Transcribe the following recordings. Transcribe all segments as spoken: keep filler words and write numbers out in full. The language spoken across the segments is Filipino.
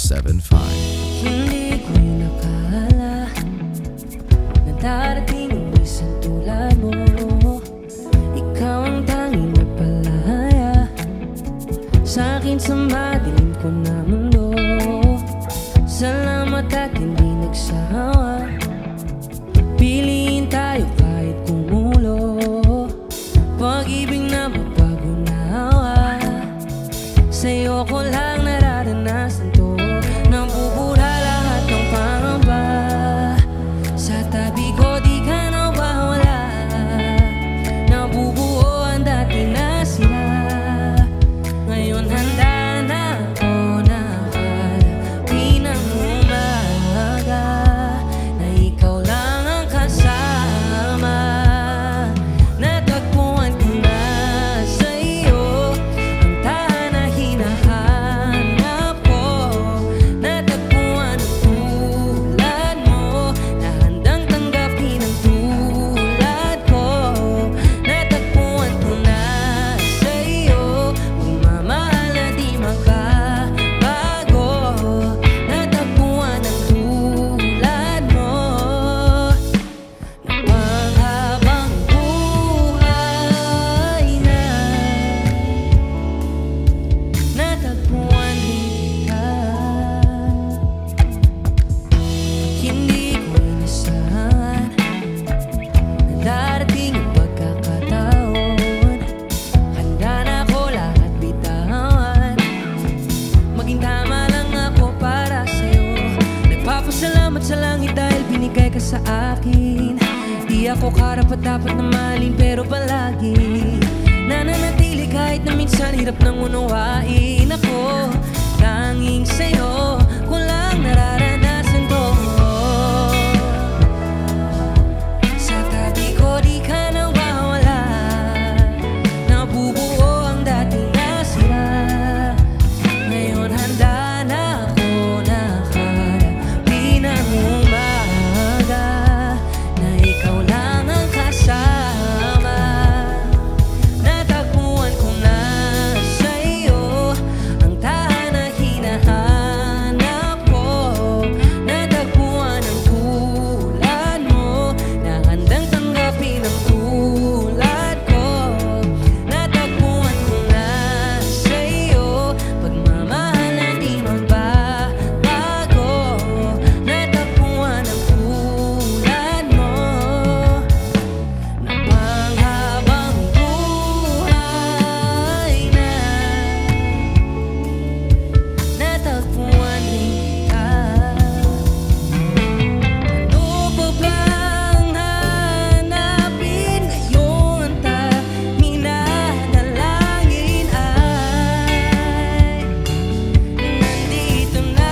seven point five. Hindi ko nakala na darating ang isang tulad mo. Ikaw ang tanging nagpalaya sa akin sa madilim ko na mundo. Salamat at hindi nagsawa, piliin tayo kahit kumulo. Pag-ibig na mabago na hawa, sa'yo ko lang nararanasan to. Nabubura lahat ng pangamba, sa tabi ko di ka nawawala. Nabubuo ang dati na sila, ngayon handa na ako na harapin ang umaga na ikaw lang ang kasama. Natagpuan ko na sa iyo ang tahan na hinahanap ko. Natagpuan ang tulad mo na handang tanggapin ang tulad ko. Natagpuan ko na sa iyo magmamahal na di magbabago. Natagpuan ang tulad mo na panghabang buhay na. Natagpuan din kita, hindi ko inasahan na darating ang pagkakataon. Handa na ako lahat bitawan, maging tama lang ako para sa'yo. Nagpapasalamat sa langit dahil binigay ka sa akin. Di ako karapat-dapat na mahalin, pero palagi nananatili kahit na minsan hirap nang unawain ako. Tanging sa'yo ko lang nararanasan to. Sa tabi ko di ka nawawala, nabubuo ang dati na sila. Ngayon handa na ako na harapin ang umaga na ikaw lang ang kasama. Natagpuan ko na sa iyo ang tahan na hinahanap ko. Natagpuan ang tulad mo na handang tanggapin ang tulad ko. Natagpuan ko na sa iyo pagmamahal na di magbabago. Natagpuan ang tulad mo na panghabang buhay na. Natagpuan din kita. Ano pa bang hanapin ngayon? Ang tanging nadalangin ay nandito na.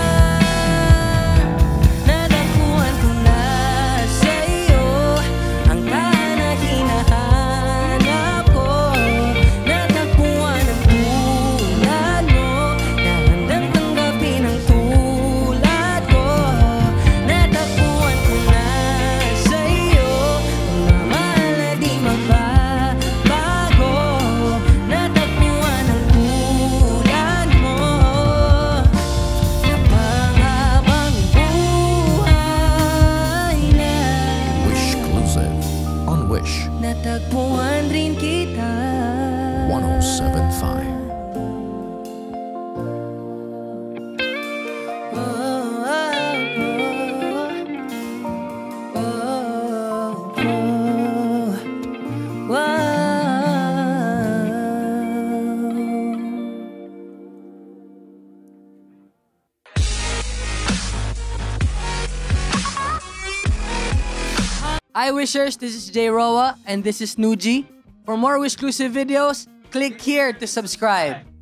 Natagpuan ko na sa iyo ang tahan na hinahanap ko. Natagpuan ang tulad mo na handang tanggapin ang tulad ko. Natagpuan ko na sa iyo pagmamahal na di magbabago. Natagpuan ang tulad mo na panghabang buhay na. Wishclusive on Wish Natagpuan rin kita. one oh seven point five. Oh, oh, oh, oh, oh, oh. Hi Wishers, this is Jay Roa and this is Nuji. For more Wishclusive videos, click here to subscribe.